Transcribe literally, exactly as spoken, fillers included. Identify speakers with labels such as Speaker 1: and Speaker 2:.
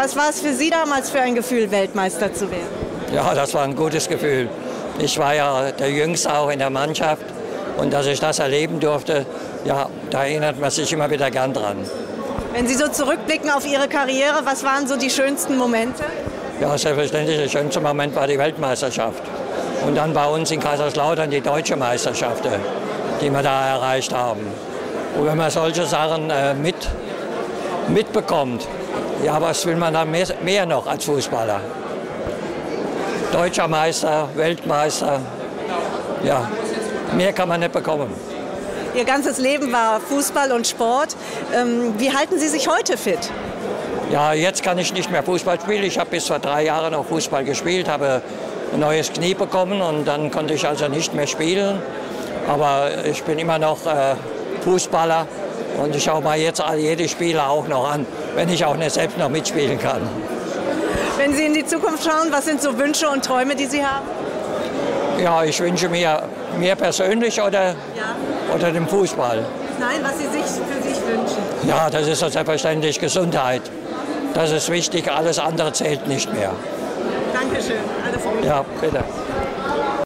Speaker 1: Was war es für Sie damals für ein Gefühl, Weltmeister zu werden?
Speaker 2: Ja, das war ein gutes Gefühl. Ich war ja der Jüngste auch in der Mannschaft und dass ich das erleben durfte, ja, da erinnert man sich immer wieder gern dran.
Speaker 1: Wenn Sie so zurückblicken auf Ihre Karriere, was waren so die schönsten Momente?
Speaker 2: Ja, selbstverständlich, der schönste Moment war die Weltmeisterschaft. Und dann bei uns in Kaiserslautern die deutsche Meisterschaft, die wir da erreicht haben. Und wenn man solche Sachen äh, mit, mitbekommt, ja, was will man dann mehr, mehr noch als Fußballer? Deutscher Meister, Weltmeister, ja, mehr kann man nicht bekommen.
Speaker 1: Ihr ganzes Leben war Fußball und Sport. Ähm, wie halten Sie sich heute fit?
Speaker 2: Ja, jetzt kann ich nicht mehr Fußball spielen. Ich habe bis vor drei Jahren noch Fußball gespielt, habe ein neues Knie bekommen und dann konnte ich also nicht mehr spielen. Aber ich bin immer noch äh, Fußballer und ich schaue mal jetzt jede Spiele auch noch an, wenn ich auch nicht selbst noch mitspielen kann.
Speaker 1: Wenn Sie in die Zukunft schauen, was sind so Wünsche und Träume, die Sie haben?
Speaker 2: Ja, ich wünsche mir mir persönlich oder,
Speaker 1: Ja.
Speaker 2: oder dem Fußball.
Speaker 1: Nein, was Sie sich für sich wünschen.
Speaker 2: Ja, das ist selbstverständlich Gesundheit. Das ist wichtig, alles andere zählt nicht mehr.
Speaker 1: Dankeschön. Alles Gute.
Speaker 2: Ja, bitte.